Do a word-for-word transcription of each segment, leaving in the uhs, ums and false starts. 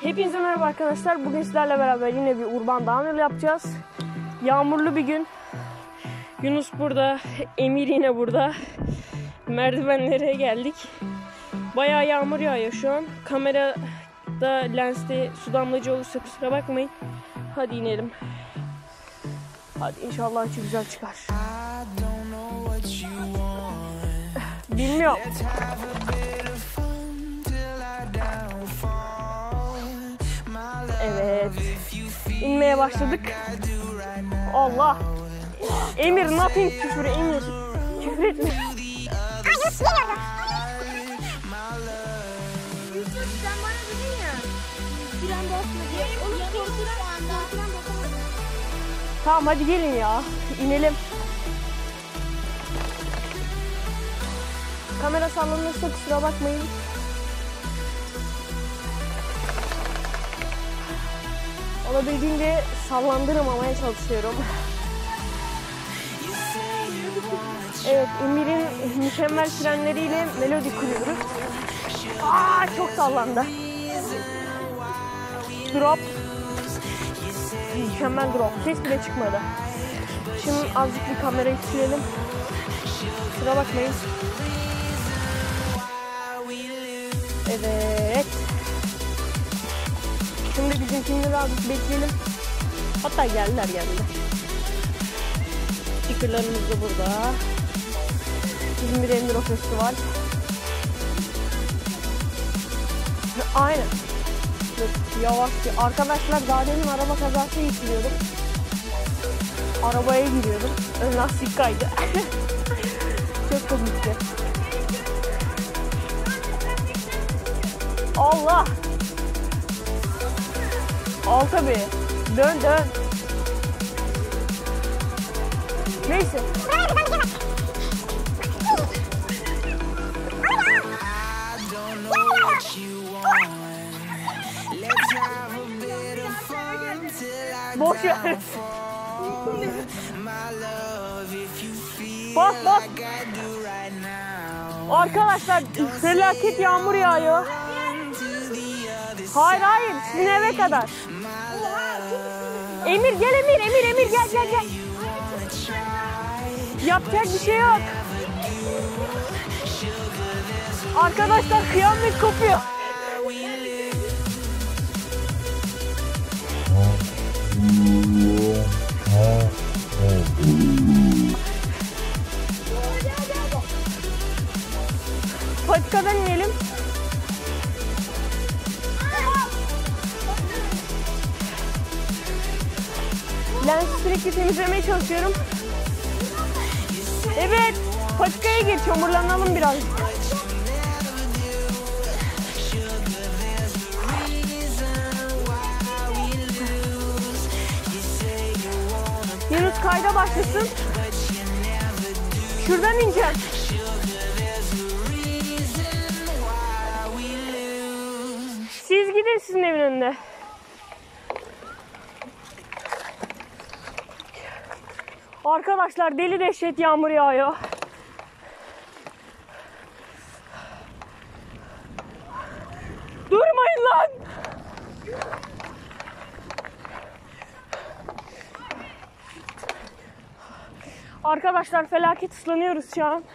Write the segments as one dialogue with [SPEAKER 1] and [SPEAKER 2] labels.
[SPEAKER 1] Hepinize merhaba arkadaşlar. Bugün sizlerle beraber yine bir urban downhill yapacağız. Yağmurlu bir gün. Yunus burada, Emir yine burada. Merdivenlere geldik. Bayağı yağmur yağıyor şu an. Kamerada lenste su damlacı olursa kusura bakmayın. Hadi inelim. Hadi inşallah açı güzel çıkar. Bilmiyorum. Evet. İnmeye başladık. Allah. Emir nothing küfür Emir. Küfür etme. Tamam hadi gelin ya. İnelim. Kamera sallanırsa kusura bakmayın. Olabildiğince sallandırmamaya çalışıyorum. Evet, Emir'in mükemmel frenleriyle melodi kuruyoruz. Aa, çok sallandı. Drop. Mükemmel drop. Ses bile çıkmadı. Şimdi azıcık bir kamerayı silelim. Kusura bakmayın. Evet. Şimdi bizimkileri azıcık bekleyelim. Hatta geldiler geldiler. Stickerlarımız da burada. Bizim bir Enduro Festival. Aynen. Dur, yavaş. Arkadaşlar daha demin araba kazası geçiriyordum. Arabaya giriyordum. Ön lastik kaydı. Çok komikti. Allah. Al tabi. Dön dön. Neyse. Boş ver. Bak bak. Arkadaşlar felaket yağmur yağıyor. Hayır hayır sizin eve kadar. Emir gel Emir Emir Emir gel gel gel. Yapacak bir şey yok. Arkadaşlar kıyamet kopuyor. Patikadan inelim. Lensi sürekli temizlemeye çalışıyorum. Evet, patikaya gir, çamurlanalım biraz. Yunus kayda başlasın. Şuradan ineceğim. Siz gidin sizin evin önünde. Arkadaşlar deli dehşet yağmur yağıyor. Durmayın lan. Arkadaşlar felaket ıslanıyoruz şu an.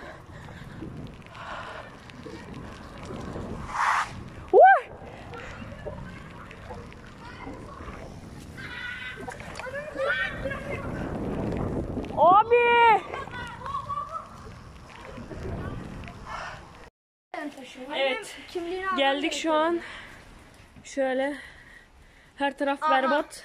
[SPEAKER 1] Abi! Evet, geldik şu an. Şöyle, her taraf berbat.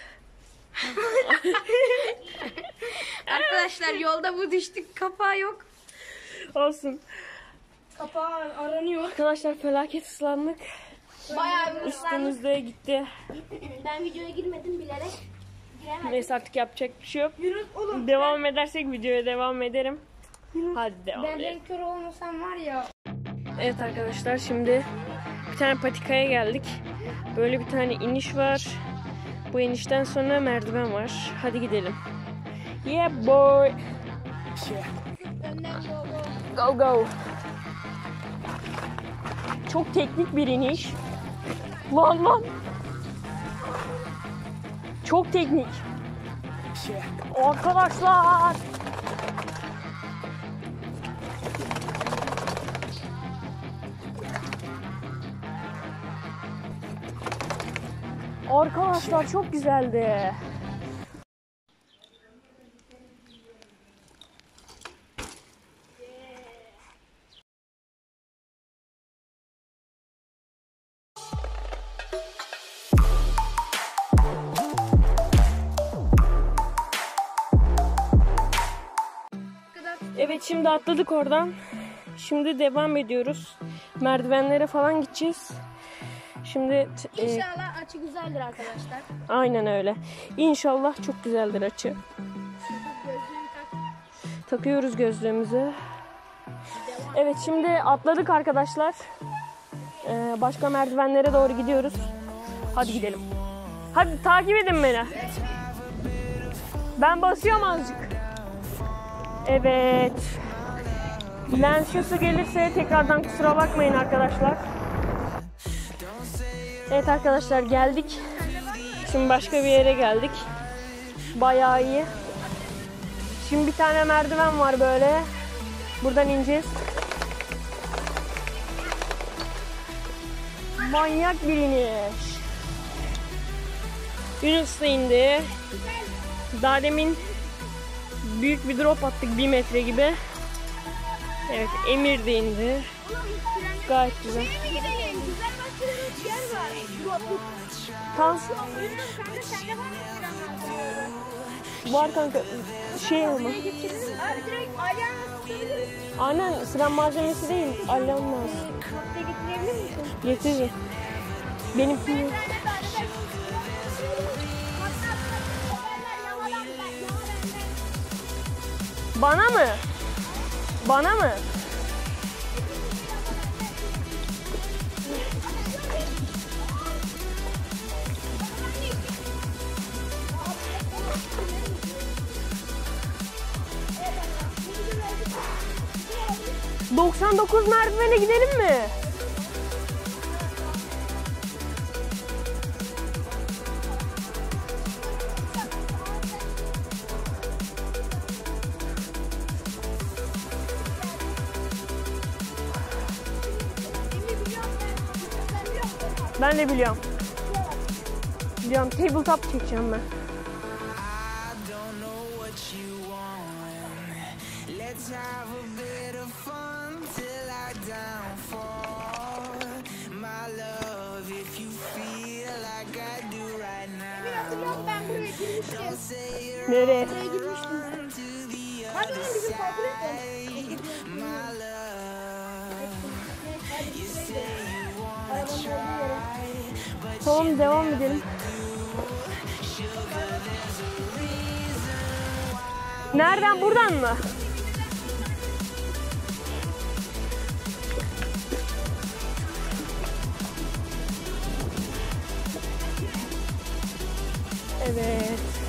[SPEAKER 2] Arkadaşlar yolda bu düştük, kapağı yok.
[SPEAKER 1] Olsun.
[SPEAKER 2] Kapağı aranıyor.
[SPEAKER 1] Arkadaşlar felaket ıslandık.
[SPEAKER 2] Bayağı bir
[SPEAKER 1] üstümüzde gitti.
[SPEAKER 2] Ben videoya girmedim bilerek. Giremedim.
[SPEAKER 1] Neyse artık yapacak bir şey yok.
[SPEAKER 2] Yunus oğlum.
[SPEAKER 1] Devam edersek videoya devam ederim.
[SPEAKER 2] Yunus,
[SPEAKER 1] hadi devam
[SPEAKER 2] ben
[SPEAKER 1] edelim.
[SPEAKER 2] Ben kör olmasam var ya.
[SPEAKER 1] Evet arkadaşlar şimdi bir tane patikaya geldik. Böyle bir tane iniş var. Bu inişten sonra merdiven var. Hadi gidelim. Yeah boy. Go go. Çok teknik bir iniş. Lan lan. Çok teknik. Arkadaşlar. Arkadaşlar çok güzeldi. Evet, şimdi atladık oradan. Şimdi devam ediyoruz. Merdivenlere falan gideceğiz. Şimdi e,
[SPEAKER 2] İnşallah açı güzeldir arkadaşlar.
[SPEAKER 1] aynen öyle. İnşallah çok güzeldir açı.
[SPEAKER 2] Gözlüğünü tak.
[SPEAKER 1] Takıyoruz gözlüğümüzü. Evet, şimdi atladık arkadaşlar. Ee, başka merdivenlere doğru gidiyoruz. Hadi gidelim. Hadi takip edin beni. Ben basıyorum azıcık. Evet. Lens sesi gelirse tekrardan kusura bakmayın arkadaşlar. Evet arkadaşlar, geldik. Şimdi başka bir yere geldik. Bayağı iyi. Şimdi bir tane merdiven var böyle. Buradan ineceğiz. Manyak bir iniş. Yunus da indi. Daha demin büyük bir drop attık, bir metre gibi. Evet, Emir de indi. Gayet güzel. Tamam. Var kanka. Şey ama. Aynen, sıram malzemesi değil. Alyan lazım. Getiririm. Benimki. Bana mı? Bana mı? doksan dokuz merdivene gidelim mi? Ben de biliyorum. Biliyorum, tabletop çekeceğim ben.
[SPEAKER 2] Ben buraya girmiştim.
[SPEAKER 1] Nereye?
[SPEAKER 2] Buraya girmiştim. Hadi oğlum, bizim kalkın.
[SPEAKER 1] Tamam, devam edelim. Nereden? Buradan mı? Evet.